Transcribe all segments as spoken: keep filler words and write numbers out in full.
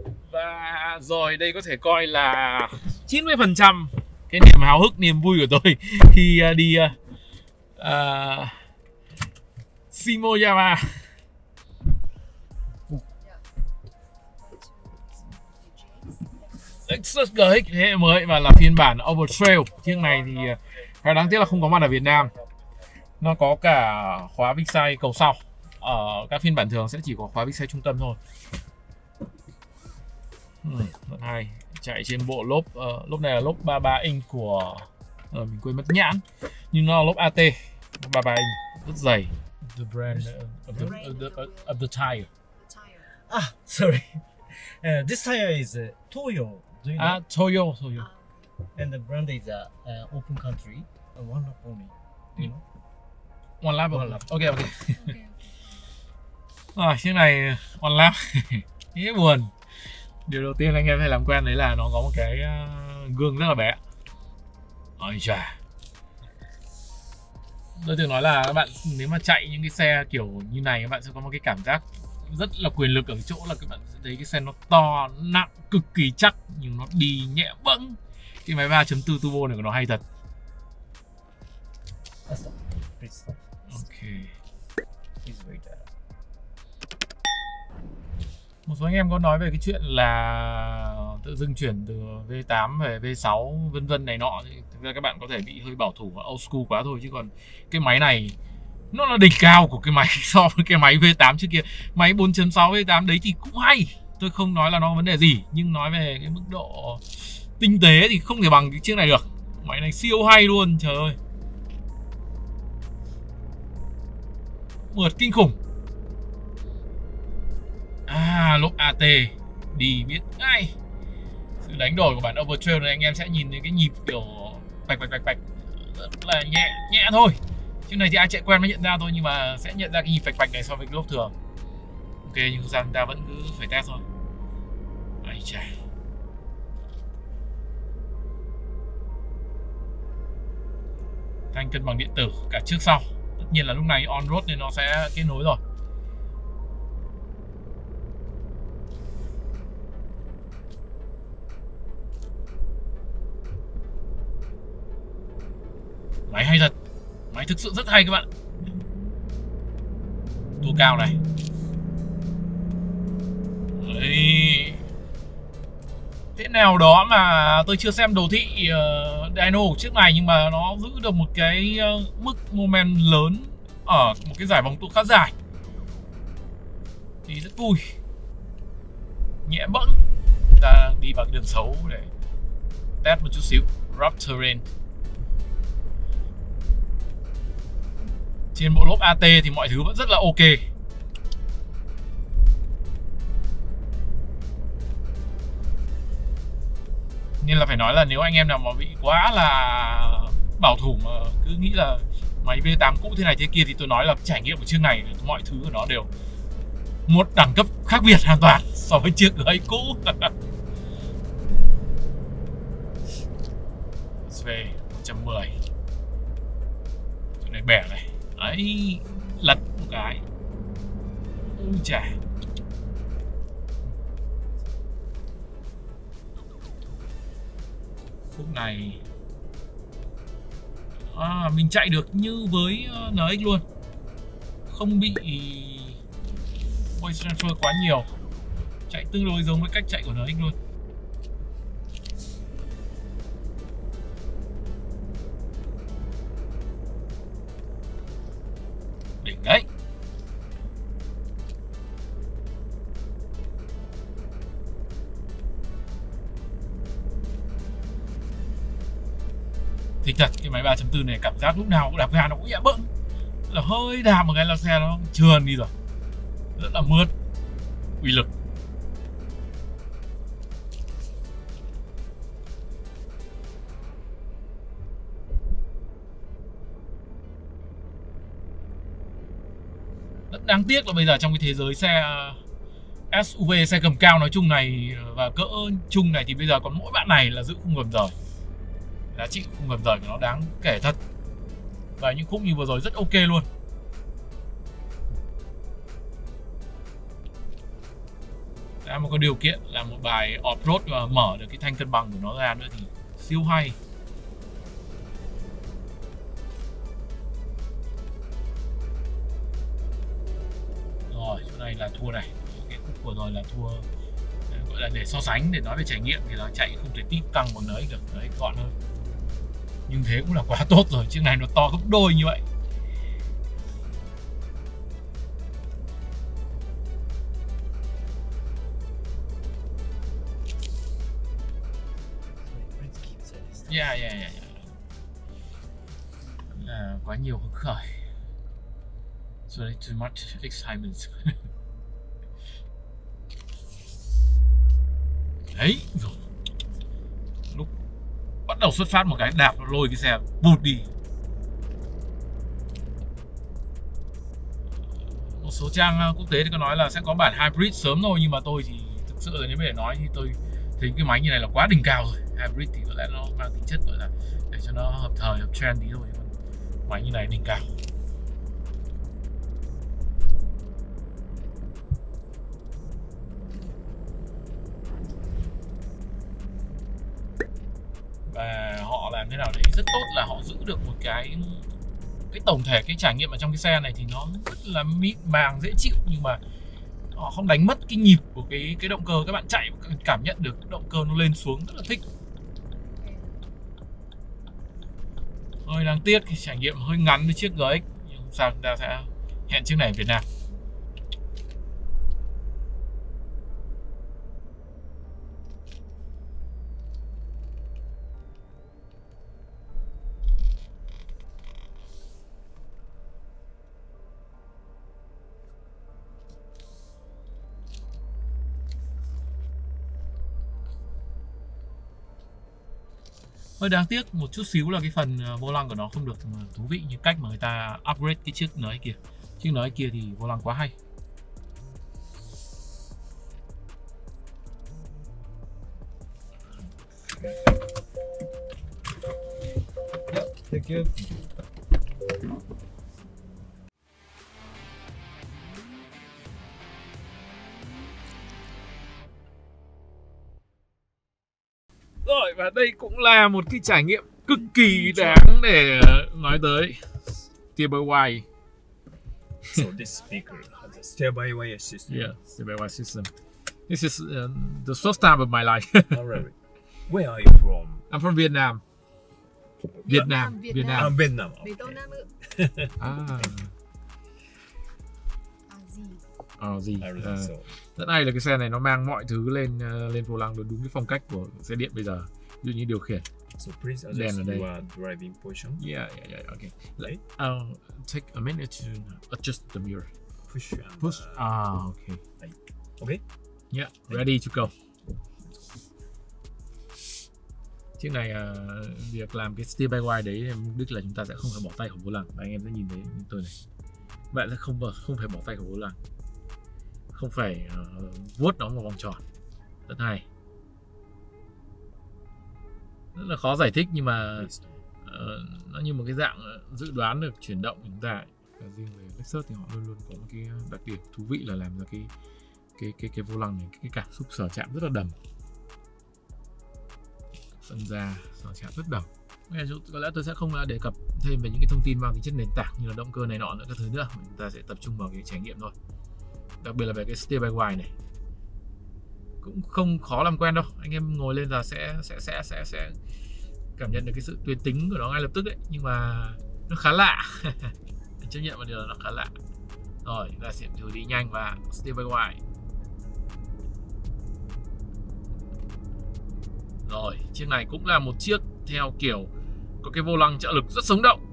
Và rồi đây có thể coi là chín mươi phần trăm cái niềm háo hức, niềm vui của tôi khi uh, đi uh, uh, Shimoyama. Lexus giê ích thế hệ mới và là phiên bản Overtrail. Chiếc này thì khá đáng tiếc là không có mặt ở Việt Nam. Nó có cả khóa vích xoay cầu sau. Ở các phiên bản thường sẽ chỉ có khóa vích xoay trung tâm thôi. Ừ, rất hay. Chạy trên bộ lốp uh, lốp này là lốp ba mươi ba inch của uh, mình quên mất nhãn, nhưng nó là lốp a tê ba mươi ba inch rất dày. The brand of the, of the, of the tire. Ah, sorry. Uh, this tire is uh, Toyo. Do you know? Ah, Toyo, Toyo. And the brand is uh, uh, Open Country. Uh, one lap only. Do you know? One lap. One lap. Ok, ok. Rồi, chiếc này one lap. Thế buồn. Điều đầu tiên anh em phải làm quen đấy là nó có một cái uh, gương rất là bé. Ôi chà. Tôi thường nói là các bạn nếu mà chạy những cái xe kiểu như này, các bạn sẽ có một cái cảm giác rất là quyền lực ở chỗ là các bạn sẽ thấy cái xe nó to, nặng, cực kỳ chắc nhưng nó đi nhẹ bẫng. Cái máy ba chấm bốn turbo này của nó hay thật. Ok. Một số anh em có nói về cái chuyện là tự dưng chuyển từ V tám về V sáu vân vân này nọ, thì thực ra các bạn có thể bị hơi bảo thủ và old school quá thôi, chứ còn cái máy này nó là đỉnh cao của cái máy so với cái máy V tám trước kia. Máy bốn chấm sáu V tám đấy thì cũng hay, tôi không nói là nó có vấn đề gì, nhưng nói về cái mức độ tinh tế thì không thể bằng cái chiếc này được. Máy này siêu hay luôn, trời ơi, mượt kinh khủng. À, lốp a tê đi biết ngay. Sự đánh đổi của bản Overtrail này anh em sẽ nhìn thấy cái nhịp kiểu bạch bạch bạch bạch rất là nhẹ nhẹ thôi. Chứ này thì ai chạy quen mới nhận ra thôi, nhưng mà sẽ nhận ra cái nhịp bạch bạch này so với cái lốp thường. Ok, nhưng thực ra chúng ta vẫn cứ phải test thôi. Ây chà. Thanh cân bằng điện tử cả trước sau. Tất nhiên là lúc này on road nên nó sẽ kết nối rồi. Máy hay thật. Máy thực sự rất hay các bạn. Tua cao này. Đấy. Thế nào đó mà tôi chưa xem đồ thị uh, dyno trước này, nhưng mà nó giữ được một cái uh, mức moment lớn ở một cái giải vòng tua khá dài thì rất vui. Nhẹ bẫng. Ta đi vào đường xấu để test một chút xíu rough terrain. Trên bộ lốp a tê thì mọi thứ vẫn rất là ok. Nên là phải nói là nếu anh em nào mà bị quá là bảo thủ mà cứ nghĩ là máy V tám cũ thế này thế kia, thì tôi nói là trải nghiệm của chiếc này, mọi thứ của nó đều một đẳng cấp khác biệt hoàn toàn so với chiếc ấy cũ. về một trăm mười. Chỗ này bẻ này. Đấy, lật một cái. Ui chà. Khúc này à, mình chạy được như với en ích luôn, không bị voice transfer quá nhiều, chạy tương đối giống với cách chạy của en ích luôn. Đỉnh đấy. Thích thật, cái máy ba chấm bốn này cảm giác lúc nào cũng đạp ga nó cũng nhẹ bẫng, là hơi đạp một cái là xe nó trườn đi rồi, rất là mượt, uy lực. Rất đáng tiếc là bây giờ trong cái thế giới xe ét u vê, xe gầm cao nói chung này và cỡ chung này, thì bây giờ còn mỗi bạn này là giữ khung gầm rời. Giá trị khung gầm rời của nó đáng kể thật. Và những khúc như vừa rồi rất ok luôn. Đã một cái điều kiện là một bài off-road và mở được cái thanh cân bằng của nó ra nữa thì siêu hay. Rồi, chỗ này là thua này. Cái khúc vừa rồi là thua, gọi là để so sánh, để nói về trải nghiệm thì nó chạy không thể tít căng bằng đấy được, đấy gọn hơn. Nhưng thế cũng là quá tốt rồi, chiếc này nó to gấp đôi như vậy. Yeah, yeah, yeah, yeah. Là quá nhiều hứng khởi. So too much excitement. Đấy, rồi. Lúc bắt đầu xuất phát một cái đạp nó lôi cái xe vụt đi. Một số trang quốc tế thì có nói là sẽ có bản hybrid sớm thôi, nhưng mà tôi thì thực sự là nếu để nói thì tôi thấy cái máy như này là quá đỉnh cao rồi. Hybrid thì có lẽ nó mang tính chất gọi là để cho nó hợp thời, hợp trend tí thôi. Máy như này đỉnh cao. Và họ làm thế nào đấy rất tốt là họ giữ được một cái cái tổng thể cái trải nghiệm ở trong cái xe này thì nó rất là mịn màng, dễ chịu, nhưng mà họ không đánh mất cái nhịp của cái cái động cơ. Các bạn chạy cảm nhận được động cơ nó lên xuống rất là thích. Hơi đáng tiếc cái trải nghiệm hơi ngắn với chiếc giê ích, nhưng không sao, chúng ta sẽ hẹn chiếc này ở Việt Nam. Hơi đáng tiếc một chút xíu là cái phần vô lăng của nó không được thú vị như cách mà người ta upgrade cái chiếc nới kia. Chiếc nới kia thì vô lăng quá hay. Thank you. Rồi, và đây cũng là một cái trải nghiệm cực kỳ đáng để nói tới. Steer-by-wire. So this speaker has a steer-by-wire system. Yeah, steer-by-wire system. This is uh, the first time of my life. Oh, really? Where are you from? I'm from Vietnam. Vietnam, Việt Vietnam. I'm Vietnam. Vì tôi Okay. Nam Ngữ. À, À gì? ờ gì? I really Ờ, so. rất hay là cái xe này nó mang mọi thứ lên uh, lên vô lăng, đúng đúng cái phong cách của xe điện bây giờ. Ví dụ như điều khiển. So please Đèn adjust ở đây. your driving position. Yeah, yeah, yeah. Okay. Right? I'll take a minute to adjust the mirror. Push and Push. uh, Ah, okay. okay. Yeah, ready to go. Chiếc này uh, việc làm cái steer-by-wire đấy mục đích là chúng ta sẽ không phải bỏ tay khỏi vô lăng. Anh em sẽ nhìn thấy như tôi này. Bạn sẽ không không phải bỏ tay khỏi vô lăng, không phải uh, vuốt nó một vòng tròn. Rất hay. Rất là khó giải thích nhưng mà uh, nó như một cái dạng dự đoán được chuyển động của chúng ta. Và riêng về Lexus thì họ luôn luôn có một cái đặc điểm thú vị là làm ra cái cái cái cái vô lăng này, cái cảm xúc sờ chạm rất là đầm. Phần da sờ chạm rất đầm. Có lẽ tôi sẽ không đề cập thêm về những cái thông tin mang tính chất nền tảng như là động cơ này nọ nữa các thứ nữa. Chúng ta sẽ tập trung vào cái trải nghiệm thôi. Đặc biệt là về cái steer-by-wire này. Cũng không khó làm quen đâu. Anh em ngồi lên là sẽ sẽ sẽ sẽ sẽ cảm nhận được cái sự tuyến tính của nó ngay lập tức đấy. Nhưng mà nó khá lạ. Mình chấp nhận một điều là nó khá lạ. Rồi, chúng ta sẽ thử đi nhanh và steer-by-wire. Rồi, chiếc này cũng là một chiếc theo kiểu có cái vô lăng trợ lực rất sống động.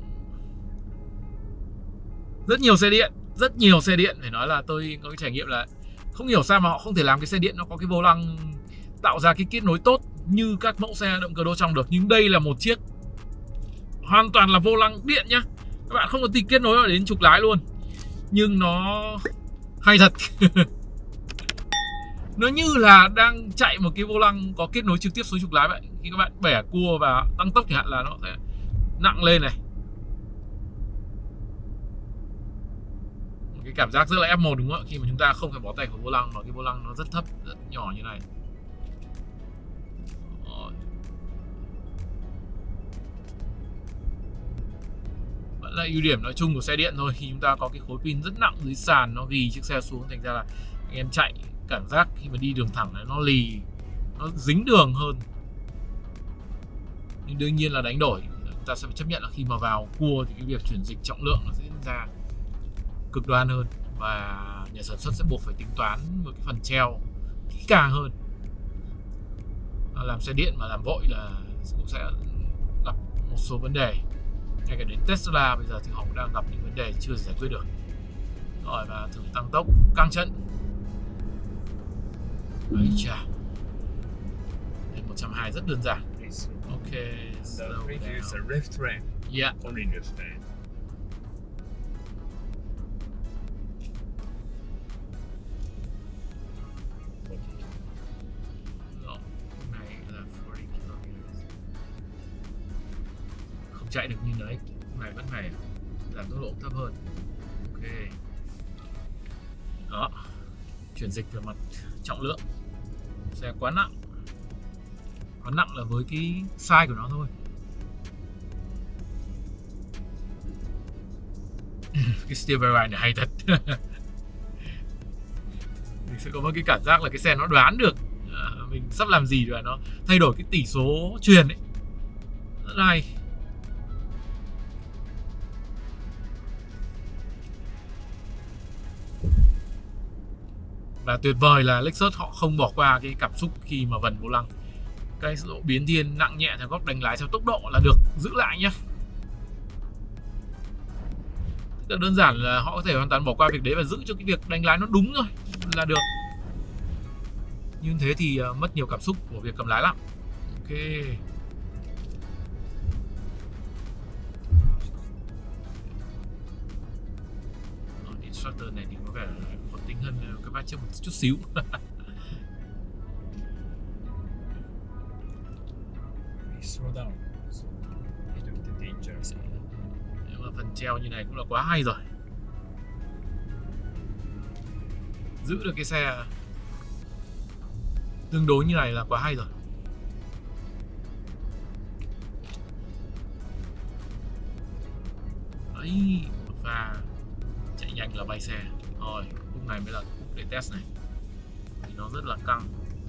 Rất nhiều xe điện, rất nhiều xe điện phải nói là tôi có cái trải nghiệm là không hiểu sao mà họ không thể làm cái xe điện nó có cái vô lăng tạo ra cái kết nối tốt như các mẫu xe động cơ đô trong được. Nhưng đây là một chiếc hoàn toàn là vô lăng điện nhá. Các bạn không có tí kết nối đến trục lái luôn. Nhưng nó hay thật. Nó như là đang chạy một cái vô lăng có kết nối trực tiếp xuống trục lái vậy. Khi các bạn bẻ cua và tăng tốc chẳng hạn là nó sẽ nặng lên này. cái cảm giác rất là ép một đúng không ạ? Khi mà chúng ta không phải bó tay vào vô lăng, mà cái vô lăng nó rất thấp, rất nhỏ như này. Vẫn là ưu điểm nói chung của xe điện thôi, khi chúng ta có cái khối pin rất nặng dưới sàn, nó ghi chiếc xe xuống, thành ra là anh em chạy cảm giác khi mà đi đường thẳng này nó lì, nó dính đường hơn. Nhưng đương nhiên là đánh đổi, chúng ta sẽ phải chấp nhận là khi mà vào cua thì cái việc chuyển dịch trọng lượng nó sẽ diễn ra cực đoan hơn, và nhà sản xuất sẽ buộc phải tính toán một cái phần treo kỹ càng hơn. Làm xe điện mà làm vội là cũng sẽ gặp một số vấn đề. Ngay cả đến Tesla bây giờ thì họ cũng đang gặp những vấn đề chưa giải quyết được. Rồi, và thử tăng tốc căng chân. Ấy chà, lên một trăm hai mươi rất đơn giản. Ok, slow down. Yeah. Chạy được như đấy, này vẫn phải giảm tốc độ thấp hơn. Ok, đó, chuyển dịch về mặt trọng lượng. Xe quá nặng, quá nặng là với cái size của nó thôi. Cái steer by wire này hay thật. Mình sẽ có một cái cảm giác là cái xe nó đoán được à, mình sắp làm gì rồi, nó thay đổi cái tỷ số truyền ấy, rất hay. Và tuyệt vời là Lexus họ không bỏ qua cái cảm xúc khi mà vần vô lăng. Cái độ biến thiên nặng nhẹ theo góc đánh lái theo tốc độ là được giữ lại nhá. Tức là đơn giản là họ có thể hoàn toàn bỏ qua việc đấy và giữ cho cái việc đánh lái nó đúng thôi là được. Như thế thì uh, mất nhiều cảm xúc của việc cầm lái lắm. Ok. Instructor này thì có vẻ khó tính hơn các bác trước một chút xíu. Slow down. So, dangerous. Nhưng mà phần treo như này cũng là quá hay rồi. Giữ được cái xe tương đối như này là quá hay rồi. Đấy, một pha chạy nhanh là bay xe. Rồi, khúc này mới là khúc để test này. Thì nó rất là căng.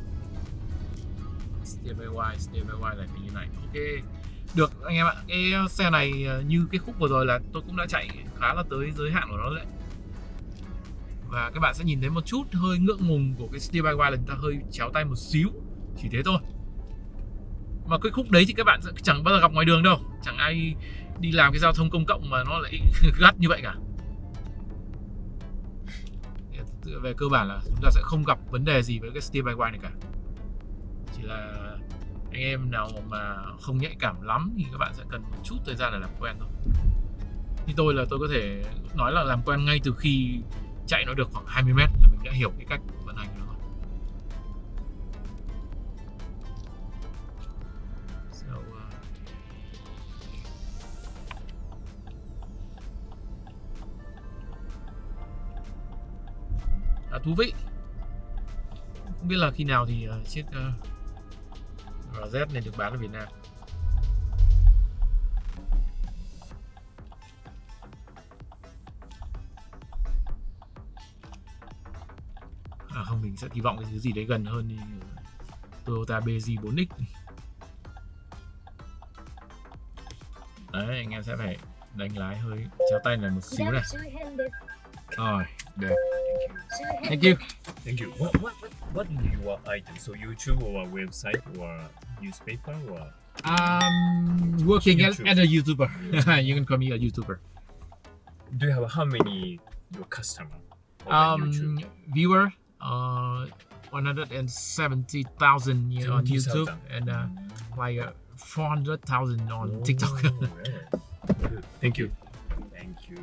Steer by wire, steer by wire này phải như này. Ok. Được anh em ạ. Cái xe này như cái khúc vừa rồi là tôi cũng đã chạy khá là tới giới hạn của nó đấy. Và các bạn sẽ nhìn thấy một chút hơi ngượng ngùng của cái steer by wire là chúng ta hơi chéo tay một xíu. Chỉ thế thôi. Mà cái khúc đấy thì các bạn sẽ chẳng bao giờ gặp ngoài đường đâu. Chẳng ai đi làm cái giao thông công cộng mà nó lại gắt như vậy cả. Về cơ bản là chúng ta sẽ không gặp vấn đề gì với cái steer by wire này cả. Chỉ là anh em nào mà không nhạy cảm lắm thì các bạn sẽ cần một chút thời gian để làm quen thôi. Như tôi là tôi có thể nói là làm quen ngay từ khi chạy nó được khoảng hai mươi mét là mình đã hiểu cái cách vận hành của nó rồi. So, uh... à, thú vị. Không biết là khi nào thì uh, chiếc uh, rờ dét này được bán ở Việt Nam. À không, mình sẽ kỳ vọng cái thứ gì đấy gần hơn như Toyota bê giê bốn ích. Đấy, anh em sẽ phải đánh lái hơi chéo tay này một xíu này. Rồi, được. Thank you. Thank you. What what what is your item? So YouTube or website or newspaper or? Um, working as, as a YouTuber. You can call me a YouTuber. Do you have how many your customer? Um, viewer, uh, one hundred seventy thousand on YouTube and uh, like uh, four hundred thousand on oh, TikTok. Right. Thank you. Thank you.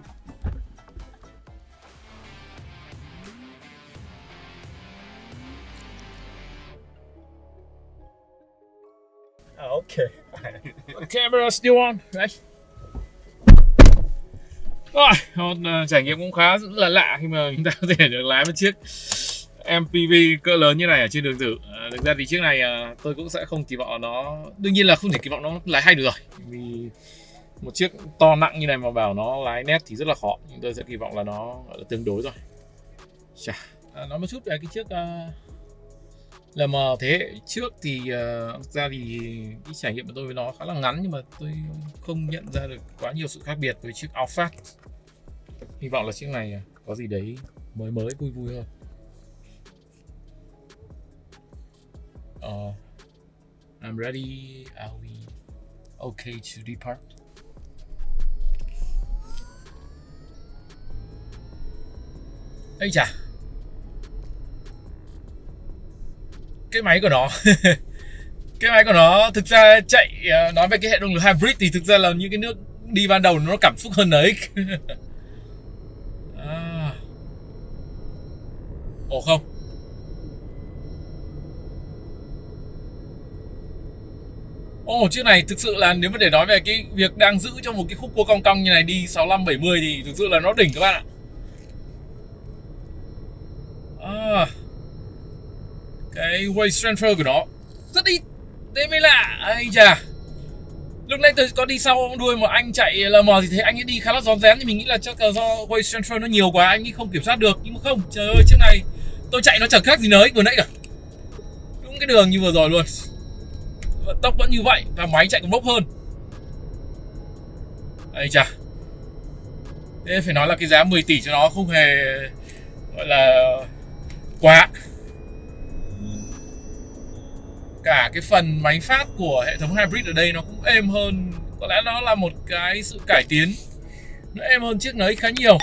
Okay. Camera still on, right? Rồi, một uh, trải nghiệm cũng khá là lạ khi mà chúng ta có thể được lái một chiếc em pê vê cỡ lớn như này ở trên đường thử. À, thực ra thì chiếc này uh, tôi cũng sẽ không kỳ vọng nó, đương nhiên là không thể kỳ vọng nó lái hay được rồi, vì một chiếc to nặng như này mà bảo nó lái nét thì rất là khó. Nhưng tôi sẽ kỳ vọng là nó gọi là tương đối rồi. Chà, à, nói một chút về cái chiếc uh, lờ em thế hệ trước thì uh, thực ra thì cái trải nghiệm của tôi với nó khá là ngắn, nhưng mà tôi không nhận ra được quá nhiều sự khác biệt với chiếc Alphard. Hy vọng là chiếc này có gì đấy mới mới vui vui hơn. Uh, I'm ready. Are we okay to depart? Ây chà, cái máy của nó cái máy của nó thực ra chạy, nói về cái hệ động lực hybrid thì thực ra là những cái nước đi ban đầu nó cảm xúc hơn đấy. À. Ồ không, ồ chiếc này thực sự là nếu mà để nói về cái việc đang giữ trong một cái khúc cua cong cong như này đi sáu lăm bảy mươi thì thực sự là nó đỉnh các bạn ạ. À, cái weight transfer của nó rất ít, thế mới lạ. Ây chà, lúc nãy tôi có đi sau đuôi một anh chạy lờ em thì thấy anh ấy đi khá là rón rén, thì mình nghĩ là chắc là do weight transfer nó nhiều quá anh ấy không kiểm soát được. Nhưng mà không, trời ơi, chiếc này tôi chạy nó chẳng khác gì nới vừa nãy cả, đúng cái đường như vừa rồi luôn, tốc vẫn như vậy và máy chạy còn bốc hơn. Ây chà, thế phải nói là cái giá mười tỷ cho nó không hề gọi là quá. Cả cái phần máy phát của hệ thống hybrid ở đây nó cũng êm hơn, có lẽ nó là một cái sự cải tiến, nó êm hơn chiếc nấy khá nhiều.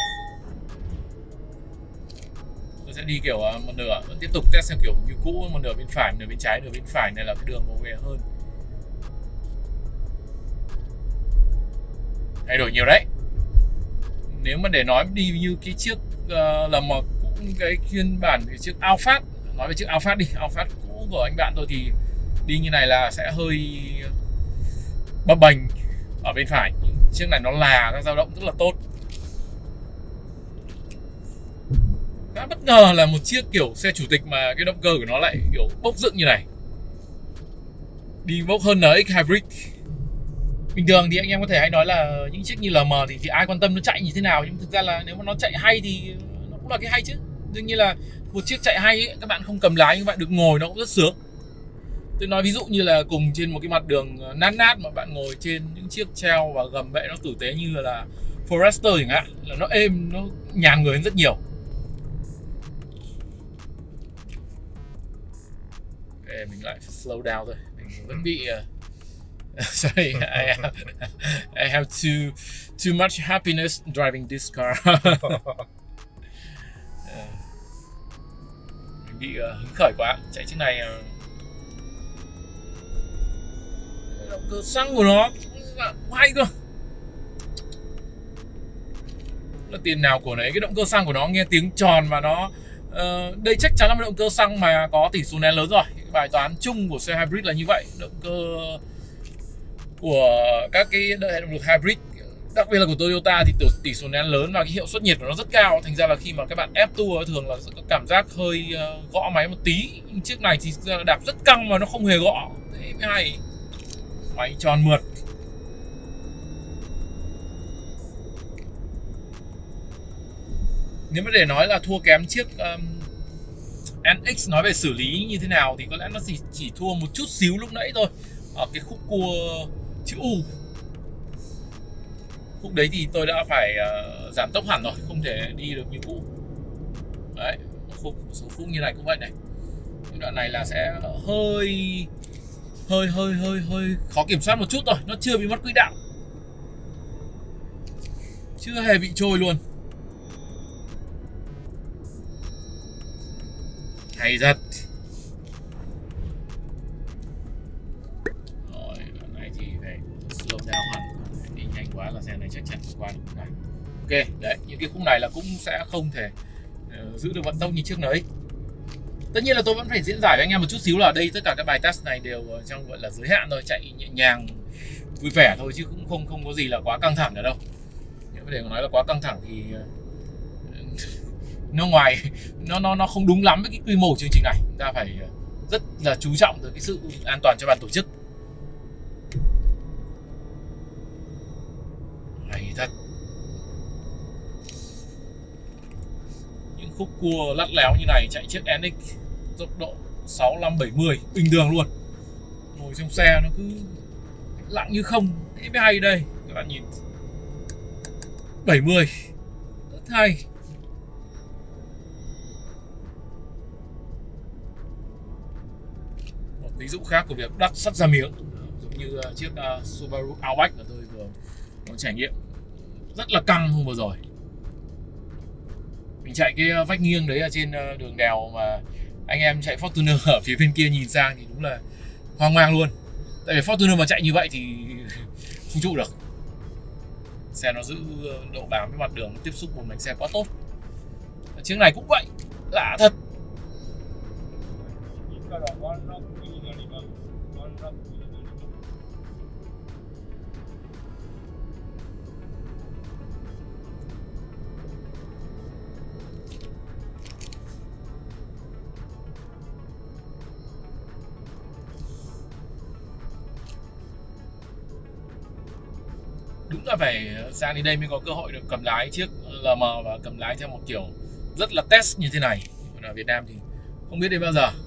Tôi sẽ đi kiểu một nửa, vẫn tiếp tục test theo kiểu như cũ, một nửa bên phải, một nửa bên trái, nửa bên phải này là cái đường màu về hơn. Thay đổi nhiều đấy. Nếu mà để nói đi như cái chiếc uh, là một cái phiên bản cái chiếc Alphard, nói về chiếc Alphard đi, Alphard cũ của anh bạn tôi thì đi như này là sẽ hơi bấp bềnh ở bên phải. Chiếc này nó là các dao động rất là tốt. Khá bất ngờ là một chiếc kiểu xe chủ tịch mà cái động cơ của nó lại kiểu bốc dựng như này, đi bốc hơn en ích Hybrid. Bình thường thì anh em có thể hay nói là những chiếc như lờ em thì, thì ai quan tâm nó chạy như thế nào, nhưng thực ra là nếu mà nó chạy hay thì nó cũng là cái hay chứ. Đương nhiên là một chiếc chạy hay ấy, các bạn không cầm lái nhưng các bạn được ngồi nó cũng rất sướng. Tôi nói ví dụ như là cùng trên một cái mặt đường nát nát mà bạn ngồi trên những chiếc treo và gầm bệ nó tử tế như là Forester chẳng hạn, là nó êm, nó nhàn người hơn rất nhiều. Okay, mình lại slow down thôi, mình vẫn bị uh... sorry, I have, I have too too much happiness driving this car. Mình bị uh, hứng khởi quá, chạy chiếc này. Uh... Động cơ xăng của nó cũng hay cơ. Là tiền nào của đấy, cái động cơ xăng của nó nghe tiếng tròn và nó uh, đây chắc chắn là một động cơ xăng mà có tỷ số nén lớn rồi. Cái bài toán chung của xe hybrid là như vậy. Động cơ của các cái hệ động lực hybrid, đặc biệt là của Toyota thì tỷ số nén lớn và cái hiệu suất nhiệt của nó rất cao, thành ra là khi mà các bạn ép tua thường là sẽ có cảm giác hơi uh, gõ máy một tí. Nhưng chiếc này thì đạp rất căng mà nó không hề gõ, thế mới hay. Máy tròn mượt. Nếu mà để nói là thua kém chiếc um, en ích nói về xử lý như thế nào thì có lẽ nó chỉ, chỉ thua một chút xíu lúc nãy thôi, ở cái khúc cua chữ U. Khúc đấy thì tôi đã phải uh, giảm tốc hẳn rồi, không thể đi được như cũ. Đấy, khúc, số khúc như này cũng vậy này. Cái đoạn này là sẽ hơi hơi hơi hơi hơi khó kiểm soát một chút rồi, nó chưa bị mất quỹ đạo, chưa hề bị trôi luôn. Hay thật. Rồi, đoạn này thì phải slow down hẳn, đi nhanh quá là xe này chắc chắn qua được này. Ok, đấy, những cái khúc này là cũng sẽ không thể uh, giữ được vận tốc như trước đấy. Tất nhiên là tôi vẫn phải diễn giải với anh em một chút xíu là ở đây tất cả các bài test này đều trong gọi là giới hạn thôi, chạy nhẹ nhàng vui vẻ thôi chứ cũng không không có gì là quá căng thẳng ở đâu. để nói là quá căng thẳng thì nó ngoài nó nó nó không đúng lắm với cái quy mô chương trình này. Chúng ta phải rất là chú trọng tới cái sự an toàn cho ban tổ chức. Hay thật. Những khúc cua lắt léo như này chạy chiếc en ích tốc độ sáu mươi lăm bảy mươi bình thường luôn. Ngồi trong xe nó cứ lặng như không. Thế mới hay đây. Các bạn nhìn bảy mươi rất hay. Một ví dụ khác của việc đắt sắt ra miếng, giống như chiếc uh, Subaru Outback mà tôi vừa có trải nghiệm, rất là căng hôm vừa rồi. Mình chạy cái vách nghiêng đấy ở trên đường đèo mà anh em chạy Fortuner ở phía bên kia nhìn sang thì đúng là hoang mang luôn. Tại vì Fortuner mà chạy như vậy thì không trụ được. Xe nó giữ độ bám với mặt đường, tiếp xúc một mảnh xe quá tốt. Chiếc này cũng vậy, lạ thật. Đúng là phải sang đến đây mới có cơ hội được cầm lái chiếc lờ em và cầm lái theo một kiểu rất là test như thế này. Còn ở Việt Nam thì không biết đến bao giờ.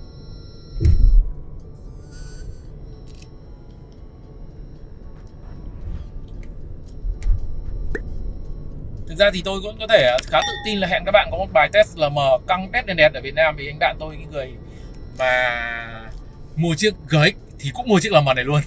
Thực ra thì tôi cũng có thể khá tự tin là hẹn các bạn có một bài test lờ em căng test đèn đẹp ở Việt Nam, vì anh bạn tôi, cái người mà mua chiếc giê ích thì cũng mua chiếc lờ em này luôn.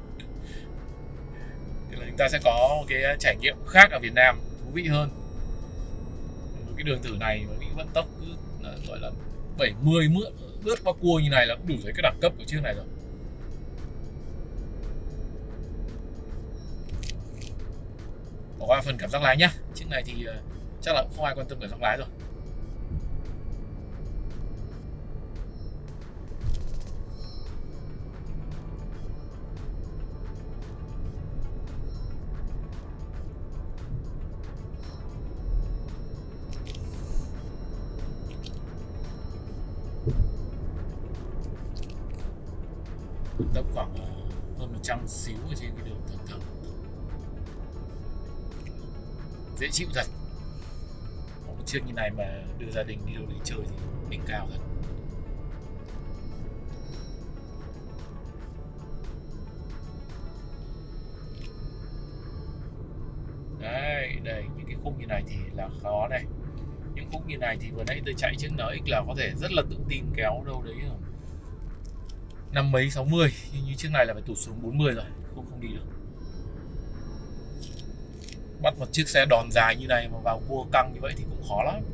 Chúng ta sẽ có một cái trải nghiệm khác ở Việt Nam thú vị hơn. Một cái đường thử này với cái vận tốc cứ gọi là bảy mươi mượn lướt qua cua như này là cũng đủ thấy cái đẳng cấp của chiếc này rồi. Bỏ qua phần cảm giác lái nhá. Chiếc này thì chắc là cũng không ai quan tâm cảm giác lái rồi. Tốc khoảng hơn một trăm xíu ở trên cái đường thường thường, dễ chịu thật. Có một chiếc như này mà đưa gia đình đi đâu để chơi thì đỉnh cao thật. Đấy, đây những cái khúc như này thì là khó này. Những khúc như này thì vừa nãy tôi chạy chiếc en ích là có thể rất là tự tin kéo đâu đấy rồi năm mấy sáu mươi, nhưng như chiếc này là phải tụt xuống bốn mươi rồi, không không đi được. Bắt một chiếc xe đòn dài như này mà vào cua căng như vậy thì cũng khó lắm.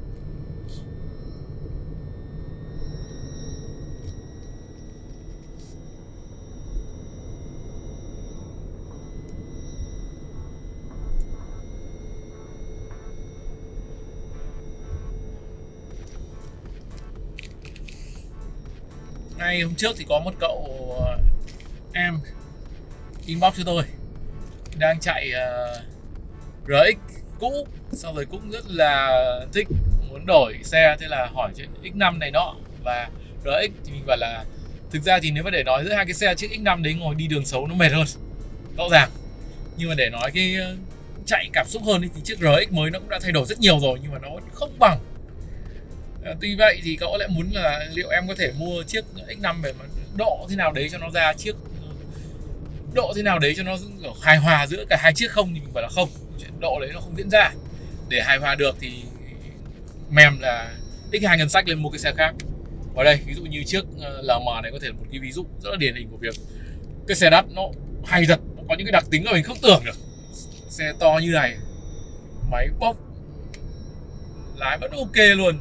Ngay hôm trước thì có một cậu em inbox cho tôi đang chạy uh, rờ ích cũ, sau rồi cũng rất là thích muốn đổi xe, thế là hỏi chuyện ích năm này nọ và rờ ích, thì mình bảo là thực ra thì nếu mà để nói giữa hai cái xe, chiếc ích năm đấy ngồi đi đường xấu nó mệt hơn rõ ràng, nhưng mà để nói cái chạy cảm xúc hơn thì chiếc rờ ích mới nó cũng đã thay đổi rất nhiều rồi, nhưng mà nó không bằng. Tuy vậy thì cậu lại muốn là liệu em có thể mua chiếc ích năm về mà độ thế nào đấy cho nó ra chiếc độ thế nào đấy cho nó hài hòa giữa cả hai chiếc không, thì mình bảo là không, chuyện độ đấy nó không diễn ra. Để hài hòa được thì mềm là ích hai ngân sách lên mua cái xe khác. Ở đây ví dụ như chiếc lờ em này có thể là một cái ví dụ rất là điển hình của việc cái xe đắt nó hay thật, nó có những cái đặc tính mà mình không tưởng được. Xe to như này, máy bốc, lái vẫn ok luôn,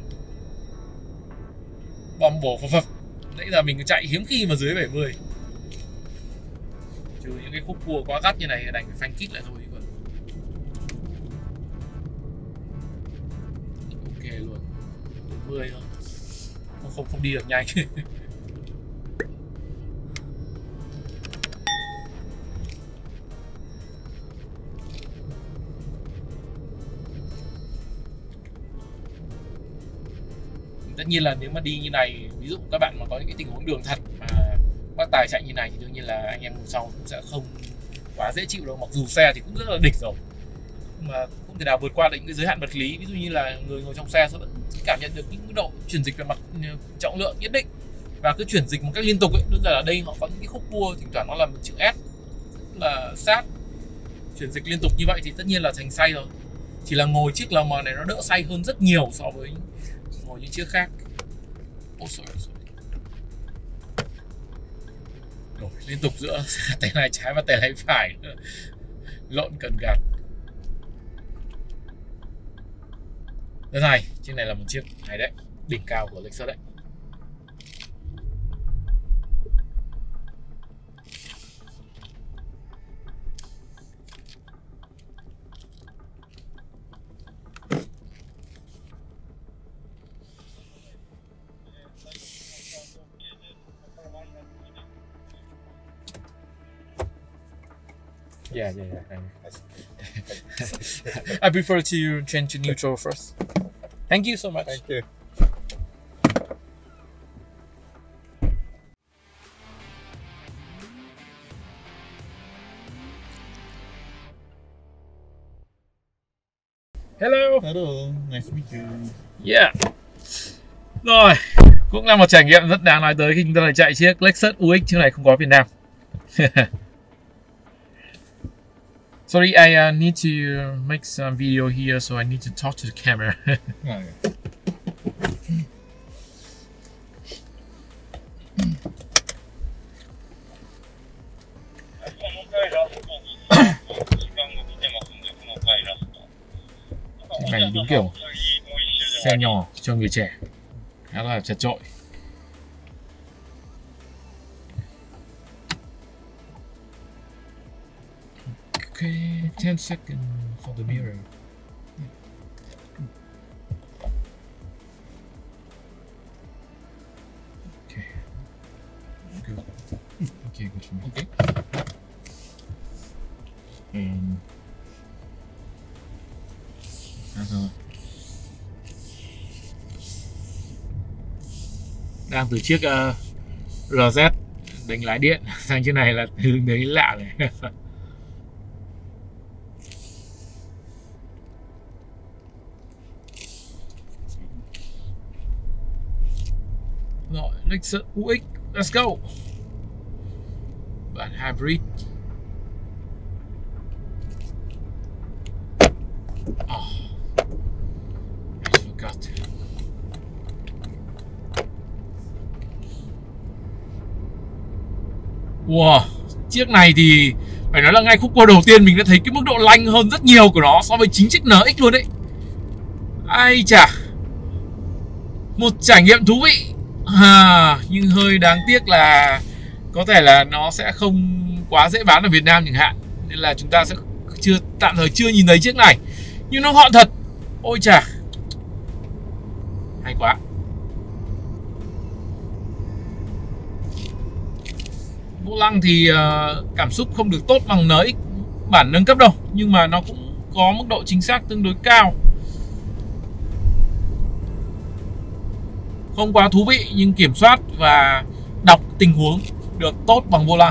bom bổ phập phập. Nãy giờ mình chạy hiếm khi mà dưới bảy mươi, trừ những cái khúc cua quá gắt như này đành phải phanh kít lại thôi. Còn ok luôn, bốn mươi thôi, không không, không đi được nhanh. tất nhiên là nếu mà đi như này, ví dụ các bạn mà có những cái tình huống đường thật mà bác Tài chạy như này thì đương nhiên là anh em ngồi sau cũng sẽ không quá dễ chịu đâu. Mặc dù xe thì cũng rất là đỉnh rồi, mà không thể nào vượt qua được những cái giới hạn vật lý. Ví dụ như là người ngồi trong xe sẽ vẫn cảm nhận được những độ chuyển dịch về mặt trọng lượng nhất định, và cứ chuyển dịch một cách liên tục ấy. Đơn giản là đây họ có những cái khúc cua thỉnh thoảng nó làm chữ S là sát, chuyển dịch liên tục như vậy thì tất nhiên là thành say rồi. Chỉ là ngồi chiếc L M này nó đỡ say hơn rất nhiều so với ngồi những chiếc khác. Oh, sorry, sorry. Đổi liên tục giữa tay lái trái và tay lái phải nữa. Lộn cần gạt. Thế này, chiếc này là một chiếc hay đấy, đỉnh cao của Lexus đấy. Yeah, yeah, yeah. I prefer to change to neutral first. Thank you so much. Thank you. Hello. Hello, nice to meet you. Yeah. Rồi, cũng là một trải nghiệm rất đáng nói tới khi chúng ta lại chạy chiếc Lexus u ích, chiếc này không có Việt Nam. Sorry, I uh, need to make some video here, so I need to talk to the camera. Oh, yeah. Này đúng kiểu xe nhỏ cho người trẻ, khá là chật chội. Okay, ten seconds for the mirror. Okay, good. Okay, good for me. Okay. And rồi. Đang từ chiếc uh, R Z đánh lái điện sang chiếc này là hướng đấy lạ này. Rồi, Lexus u ích, let's go. Bản hybrid. Oh, I forgot. Wow, chiếc này thì phải nói là ngay khúc cua đầu tiên mình đã thấy cái mức độ lanh hơn rất nhiều của nó so với chính chiếc en ích luôn đấy. Ai chà, một trải nghiệm thú vị. À, nhưng hơi đáng tiếc là có thể là nó sẽ không quá dễ bán ở Việt Nam chẳng hạn, nên là chúng ta sẽ chưa tạm thời chưa nhìn thấy chiếc này, nhưng nó gọn thật. Ôi chà, hay quá. Vô lăng thì uh, cảm xúc không được tốt bằng en ích bản nâng cấp đâu, nhưng mà nó cũng có mức độ chính xác tương đối cao. Không quá thú vị nhưng kiểm soát và đọc tình huống được tốt bằng vô lăng.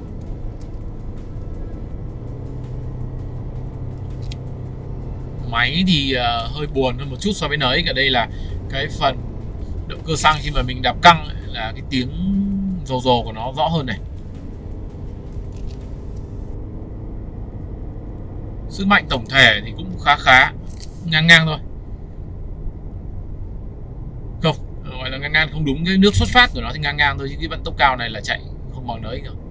Máy thì uh, hơi buồn hơn một chút so với en ích. Ở đây là cái phần động cơ xăng khi mà mình đạp căng ấy, là cái tiếng rồ rồ của nó rõ hơn này. Sức mạnh tổng thể thì cũng khá khá, ngang ngang thôi. Không, gọi là ngang ngang không đúng, cái nước xuất phát của nó thì ngang ngang thôi, chứ cái vận tốc cao này là chạy không bằng en ích đâu.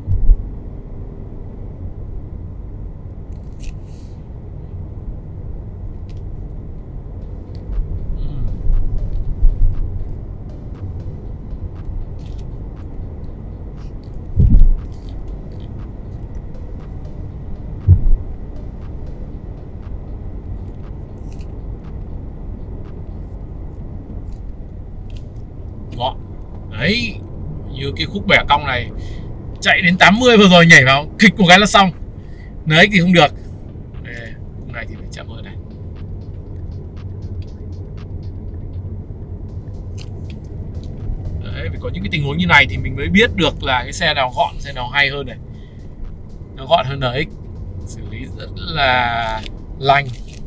Đó. Đấy, như cái khúc bẻ cong này chạy đến tám mươi vừa rồi nhảy vào kịch một cái là xong. en ích thì không được. Đây, khúc này thì phải chậm hơn này. Đấy, phải có những cái tình huống như này thì mình mới biết được là cái xe nào gọn, xe nào hay hơn này. Nó gọn hơn en ích, xử lý rất là lành.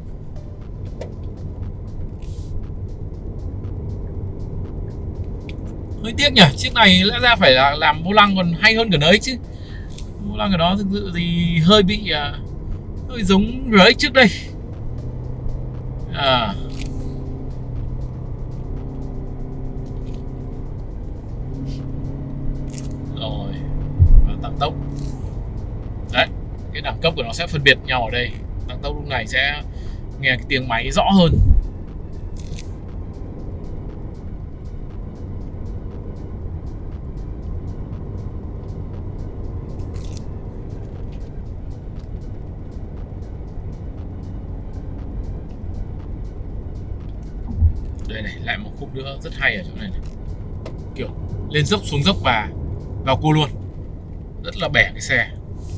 Hơi tiếc nhỉ, chiếc này lẽ ra phải là làm vô lăng còn hay hơn cả en ích chứ. Vô lăng của nó thực sự thì hơi bị uh, hơi giống rờ ích trước đây. À. Rồi, và tăng tốc. Đấy, cái đẳng cấp của nó sẽ phân biệt nhau ở đây. Tăng tốc lúc này sẽ nghe cái tiếng máy rõ hơn. Đây này, lại một khúc nữa rất hay ở chỗ này này. Kiểu lên dốc xuống dốc và vào cua luôn. Rất là bẻ cái xe.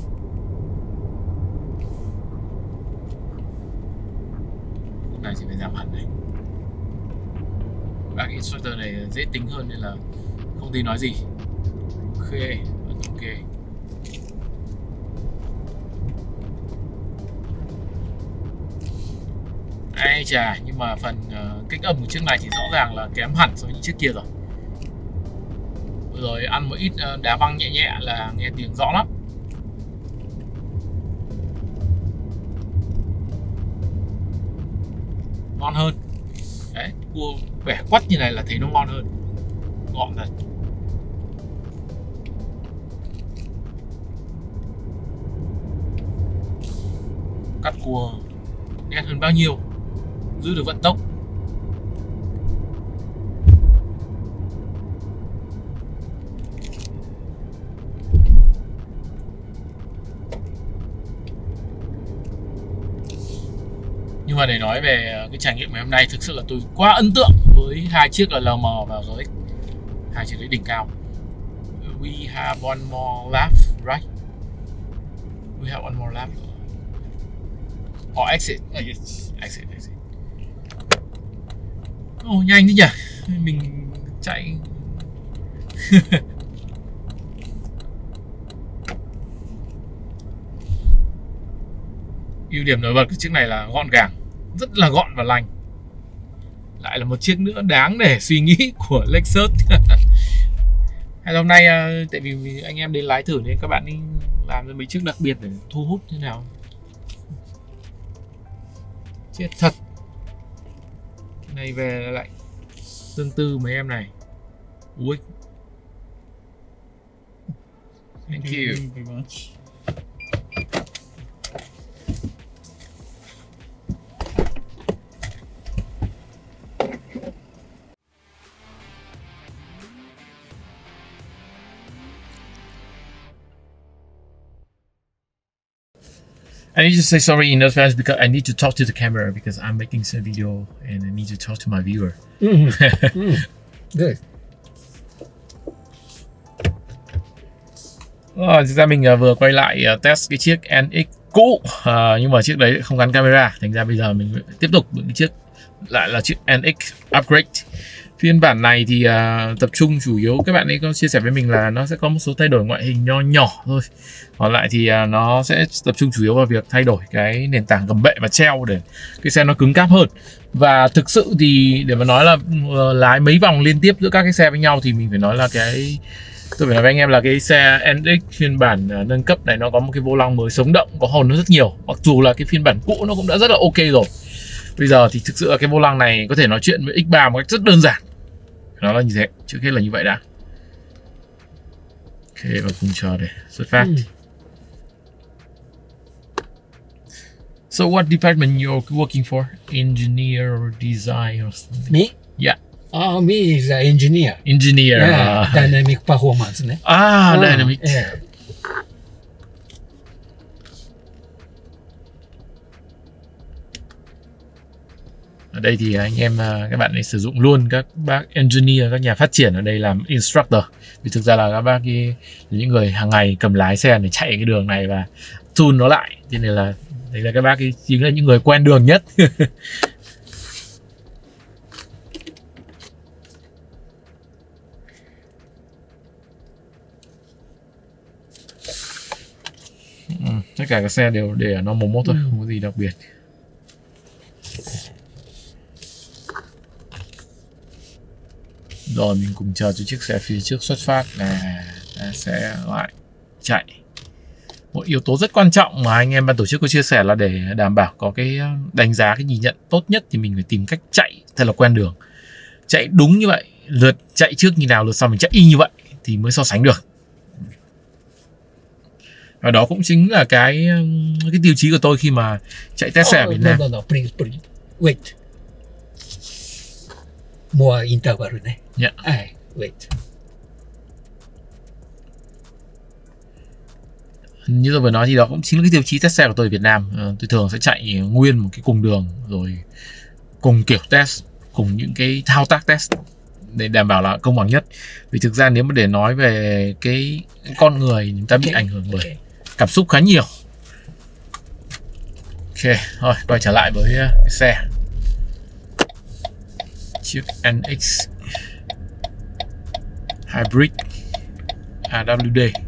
Lúc này thì phải giảm hẳn này. Các instructor này dễ tính hơn nên là không tí nói gì. Ok, ok. Ai chà, nhưng mà phần uh, kích âm của chiếc này thì rõ ràng là kém hẳn so với những chiếc kia rồi. Rồi ăn một ít uh, đá băng nhẹ nhẹ là nghe tiếng rõ lắm. Ngon hơn. Đấy, cua bẻ quắt như này là thấy nó ngon hơn. Gọn thật. Cắt cua nét hơn bao nhiêu, giữ được vận tốc. Nhưng mà để nói về cái trải nghiệm ngày hôm nay, thực sự là tôi quá ấn tượng với hai chiếc là lờ em và rờ ích. Hai chiếc đấy đỉnh cao. We have one more lap, right? We have one more lap. Or exit. Yes. Exit, exit. Ồ, oh, nhanh thế nhỉ? Mình chạy. Ưu điểm nổi bật của chiếc này là gọn gàng, rất là gọn và lành. Lại là một chiếc nữa đáng để suy nghĩ của Lexus. Hay là hôm nay tại vì anh em đến lái thử nên các bạn đi làm ra mấy chiếc đặc biệt để thu hút thế nào. Chết thật. Cái này về lại tương tư mấy em này. Ui. Thank you. Thank you very much. I need to say sorry in advance because I need to talk to the camera because I'm making some video and I need to talk to my viewer. Mm. Mm. Good. Rồi, thực ra mình vừa quay lại test cái chiếc en ích cũ, à, nhưng mà chiếc đấy không gắn camera, thành ra bây giờ mình tiếp tục những cái chiếc lại là chiếc en ích Upgrade. Phiên bản này thì uh, tập trung chủ yếu, các bạn ấy có chia sẻ với mình là nó sẽ có một số thay đổi ngoại hình nho nhỏ thôi. Còn lại thì uh, nó sẽ tập trung chủ yếu vào việc thay đổi cái nền tảng gầm bệ và treo để cái xe nó cứng cáp hơn. Và thực sự thì để mà nói là uh, lái mấy vòng liên tiếp giữa các cái xe với nhau thì mình phải nói là cái tôi phải nói với anh em là cái xe en ích phiên bản uh, nâng cấp này nó có một cái vô lăng mới sống động, có hồn nó rất nhiều. Mặc dù là cái phiên bản cũ nó cũng đã rất là ok rồi. Bây giờ thì thực sự là cái vô lăng này có thể nói chuyện với ích ba một cách rất đơn giản. Nó là như thế, trước hết là như vậy đã. Ok, và cùng chờ để xuất phát. Mm. So what department you're working for? Engineer or design or something? Me? Yeah. Uh, me is an engineer. Engineer. Yeah, uh, dynamic performance. Ne? Ah, uh, dynamic. Yeah. Ở đây thì anh em các bạn ấy sử dụng luôn các bác engineer, các nhà phát triển ở đây làm instructor. Vì thực ra là các bác ấy, những người hàng ngày cầm lái xe để chạy cái đường này và tune nó lại. Cho nên là đấy là các bác ấy chính là những người quen đường nhất. Tất cả các xe đều để ở normal mode thôi, Ừ. không có gì đặc biệt. Rồi mình cùng chờ cho chiếc xe phía trước xuất phát là sẽ lại chạy. Một yếu tố rất quan trọng mà anh em ban tổ chức có chia sẻ là để đảm bảo có cái đánh giá, cái nhìn nhận tốt nhất thì mình phải tìm cách chạy thật là quen đường. Chạy đúng như vậy, lượt chạy trước như nào, lượt sau mình chạy y như vậy thì mới so sánh được. Và đó cũng chính là cái cái tiêu chí của tôi khi mà chạy test xe ở Oh, Việt no, Nam. no, no, please, please. Wait. More interval này. Yeah. Ai, wait. Như tôi vừa nói thì đó cũng chính là cái tiêu chí test xe của tôi ở Việt Nam. Ờ, tôi thường sẽ chạy nguyên một cái cùng đường, rồi cùng kiểu test, cùng những cái thao tác test để đảm bảo là công bằng nhất. Vì thực ra nếu mà để nói về cái con người, chúng ta bị Okay, ảnh hưởng bởi okay. cảm xúc khá nhiều. Ok, thôi quay trở lại với uh, cái xe chiếc en ích Hybrid a vê kép đê.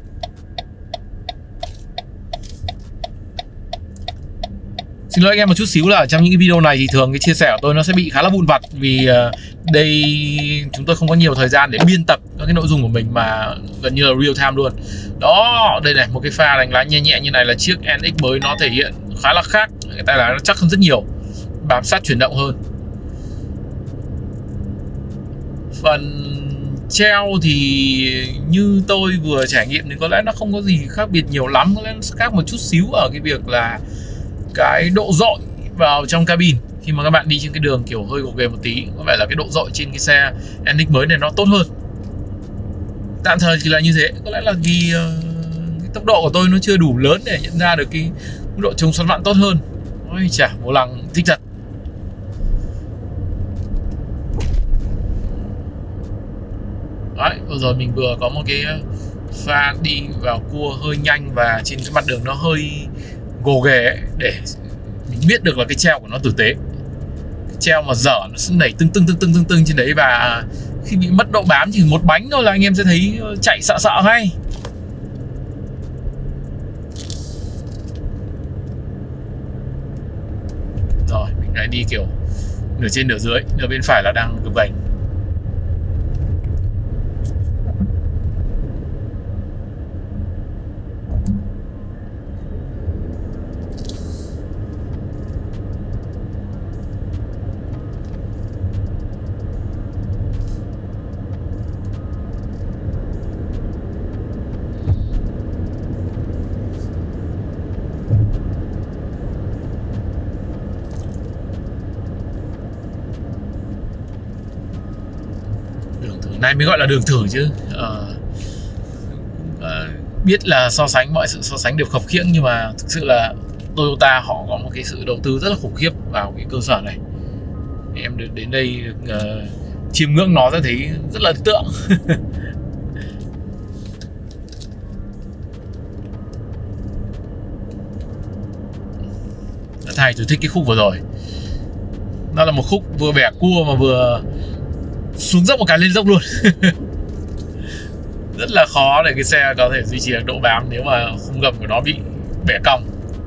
Xin lỗi anh em một chút xíu là trong những cái video này thì thường cái chia sẻ của tôi nó sẽ bị khá là vụn vặt, vì uh, đây chúng tôi không có nhiều thời gian để biên tập các cái nội dung của mình mà gần như là real time luôn. Đó, đây này, một cái pha đánh lái nhẹ nhẹ như này là chiếc en ích mới nó thể hiện khá là khác, cái tay lái nó chắc hơn rất nhiều, bám sát chuyển động hơn. Phần treo thì như tôi vừa trải nghiệm thì có lẽ nó không có gì khác biệt nhiều lắm, có lẽ nó khác một chút xíu ở cái việc là cái độ dội vào trong cabin. Khi mà các bạn đi trên cái đường kiểu hơi gồ ghề một tí, có vẻ là cái độ dội trên cái xe en ích mới này nó tốt hơn. Tạm thời thì là như thế, có lẽ là vì uh, cái tốc độ của tôi nó chưa đủ lớn để nhận ra được cái mức độ chống xoắn vặn tốt hơn. Ôi chà, vô lăng thích thật. Đấy, vừa rồi mình vừa có một cái pha đi vào cua hơi nhanh và trên cái mặt đường nó hơi gồ ghề ấy, để mình biết được là cái treo của nó tử tế. Cái treo mà dở nó sẽ nảy tưng tưng tưng tưng tưng tưng trên đấy, và khi bị mất độ bám chỉ một bánh thôi là anh em sẽ thấy chạy sợ sợ ngay. Rồi mình lại đi kiểu nửa trên nửa dưới, nửa bên phải là đang gập ghềnh. Này mới gọi là đường thử chứ. Ờ, ờ, biết là so sánh, mọi sự so sánh đều khập khiễng, nhưng mà thực sự là Toyota họ có một cái sự đầu tư rất là khủng khiếp vào cái cơ sở này. Em được đến đây được uh, chiêm ngưỡng nó ra thấy rất là ấn tượng. Thầy tôi thích cái khúc vừa rồi. Nó là một khúc vừa bẻ cua mà vừa xuống dốc một cái lên dốc luôn. Rất là khó để cái xe có thể duy trì được độ bám nếu mà khung gầm của nó bị bẻ cong.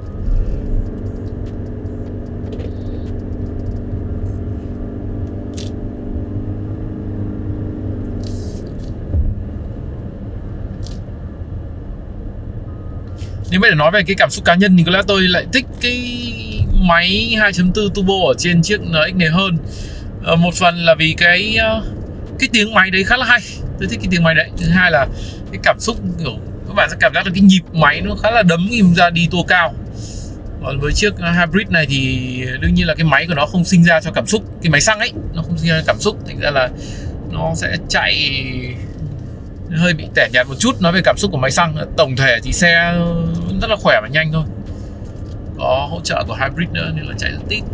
Nếu mà để nói về cái cảm xúc cá nhân thì có lẽ tôi lại thích cái máy hai chấm bốn turbo ở trên chiếc en ích này hơn. Một phần là vì cái cái tiếng máy đấy khá là hay, tôi thích cái tiếng máy đấy. Thứ hai là cái cảm xúc kiểu các bạn sẽ cảm giác được cái nhịp máy nó khá là đấm khi ra đi tua cao. Còn với chiếc hybrid này thì đương nhiên là cái máy của nó không sinh ra cho cảm xúc, cái máy xăng ấy nó không sinh ra cảm xúc, thành ra là nó sẽ chạy hơi bị tẻ nhạt một chút nói về cảm xúc của máy xăng. Tổng thể thì xe rất là khỏe và nhanh thôi, có hỗ trợ của hybrid nữa nên là chạy rất tít.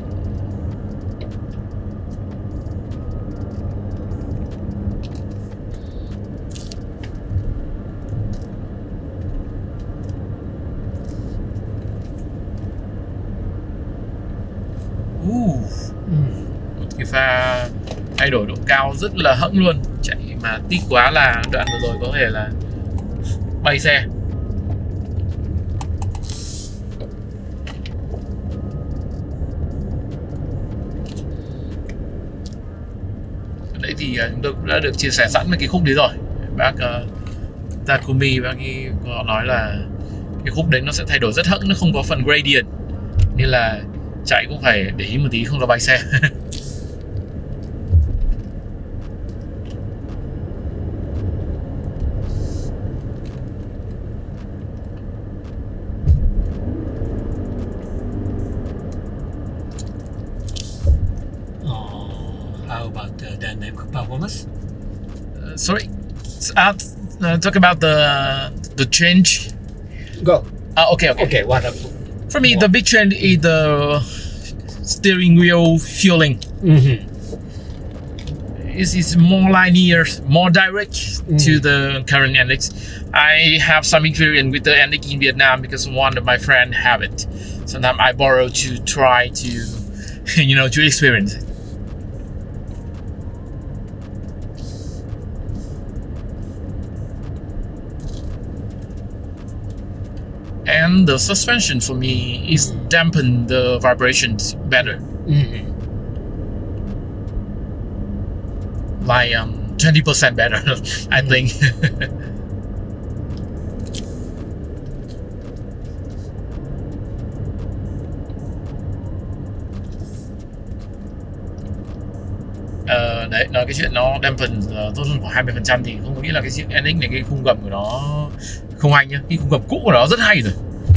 Uh, một cái pha thay đổi độ cao rất là hẫng luôn, chạy mà tít quá là đoạn vừa rồi có thể là bay xe. ấy thì chúng tôi cũng đã được chia sẻ sẵn cái khúc đấy rồi. Bác uh, Takumi bác ấy có nói là cái khúc đấy nó sẽ thay đổi rất hẫng, nó không có phần gradient nên là chạy cũng phải để ý một tí không là bay xe. How about the dynamic performance? Uh, sorry, uh, uh, talk about the the change. Go. Uh, okay, okay. Okay, wonderful. For me, the big change is the steering wheel feeling. Mm-hmm. It's, it's more linear, more direct Mm. to the current N X. I have some experience with the N X in Vietnam because one of my friends have it. Sometimes I borrow to try to, you know, to experience it. And the suspension for me is dampen the vibrations better, Mm-hmm. like um, twenty percent better, I think. Ờ, đấy, nói cái chuyện nó dampen uh, tốt hơn khoảng hai mươi phần trăm thì không có nghĩa là cái chiếc N X này cái khung gầm của nó không hay nhá. Cái khung gầm cũ của nó rất hay rồi.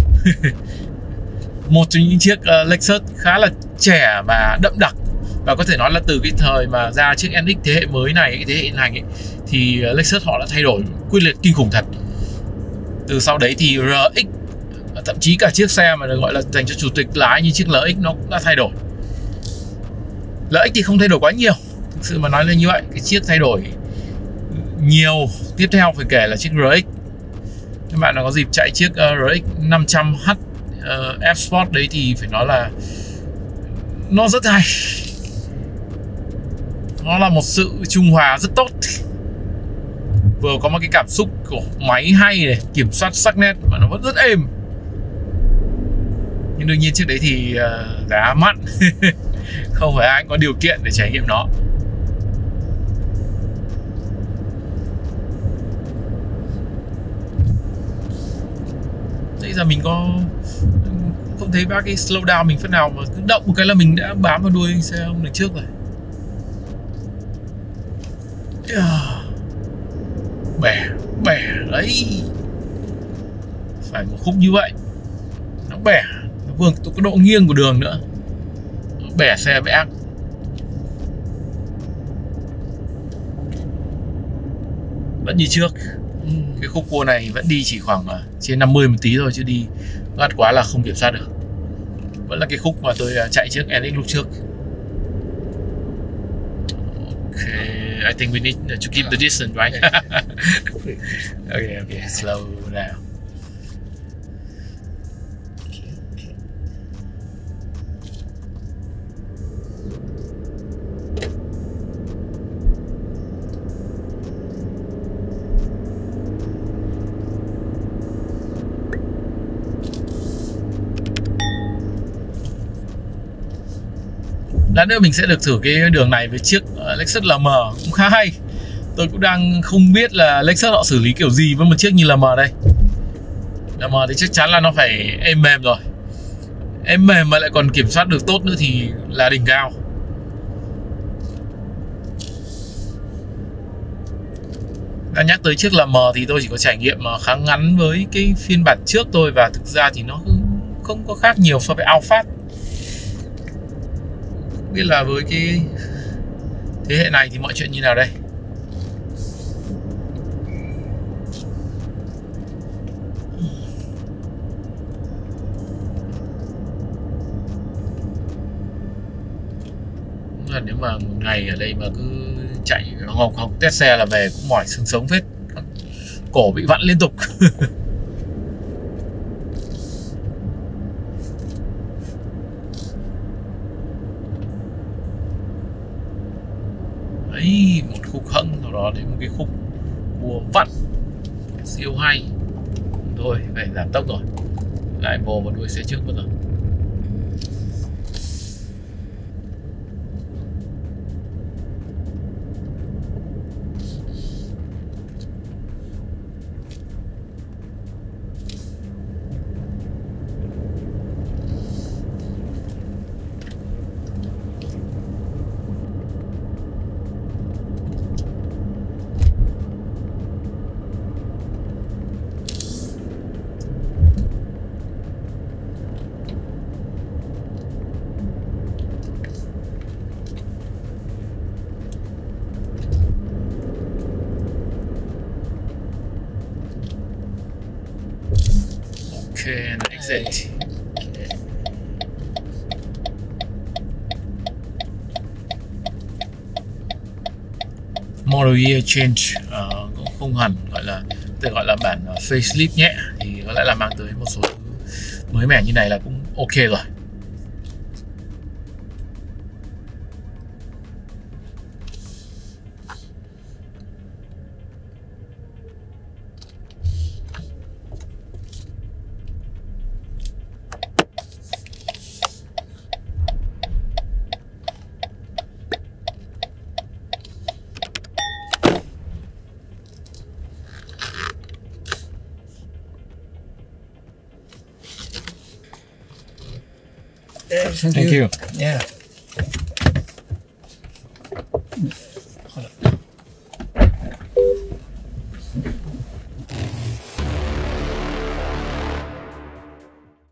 Một trong những chiếc uh, Lexus khá là trẻ và đậm đặc, và có thể nói là từ cái thời mà ra chiếc N X thế hệ mới này, cái thế hệ hiện hành ấy, thì uh, Lexus họ đã thay đổi quyết liệt kinh khủng thật. Từ sau đấy thì R X, thậm chí cả chiếc xe mà được gọi là dành cho chủ tịch lái như chiếc L X nó cũng đã thay đổi. L X thì không thay đổi quá nhiều, thực sự mà nói lên như vậy. Cái chiếc thay đổi nhiều tiếp theo phải kể là chiếc R X. Các bạn nào có dịp chạy chiếc uh, R X năm trăm H uh, F Sport đấy thì phải nói là nó rất hay. Nó là một sự trung hòa rất tốt. Vừa có một cái cảm xúc của máy hay này, kiểm soát sắc nét mà nó vẫn rất êm. Nhưng đương nhiên chiếc đấy thì uh, giá mặn. Không phải ai cũng có điều kiện để trải nghiệm nó. Bây giờ mình có không thấy bác cái slow down mình phát nào, mà cứ động một cái là mình đã bám vào đuôi xe ông đằng trước rồi. Bẻ, bẻ đấy. Phải một khúc như vậy nó bẻ, nó vượt cái độ nghiêng của đường nữa, nó bẻ xe với ác. Vẫn như trước. Cái khúc cua này vẫn đi chỉ khoảng trên năm mươi một tí thôi, chứ đi gắt quá là không kiểm soát được. Vẫn là cái khúc mà tôi chạy chiếc N X lúc trước. Okay, I think we need to keep the distance, right? Okay, okay, slow down. Okay, okay. Lát nữa mình sẽ được thử cái đường này với chiếc Lexus L M, cũng khá hay. Tôi cũng đang không biết là Lexus họ xử lý kiểu gì với một chiếc như L M đây. L M thì chắc chắn là nó phải êm mềm rồi. Êm mềm mà lại còn kiểm soát được tốt nữa thì là đỉnh cao. Đã nhắc tới chiếc L M thì tôi chỉ có trải nghiệm khá ngắn với cái phiên bản trước thôi, và thực ra thì nó không có khác nhiều so với Alphard. Biết là với cái thế hệ này thì mọi chuyện như nào đây. Là nếu mà một ngày ở đây mà cứ chạy học học test xe là về cũng mỏi xương sống phết, cổ bị vặn liên tục. Đấy, một khúc hẫng sau đó đến một cái khúc cua vặn siêu hay. Thôi phải giảm tốc rồi, lại vồ vào đuôi xe trước mất rồi. Okay, and exit. Model year change, uh, cũng không hẳn gọi là tự gọi là bản uh, facelift nhẹ, thì có lẽ là mang tới một số thứ mới mẻ như này là cũng ok rồi. Thank, Thank you. Yeah.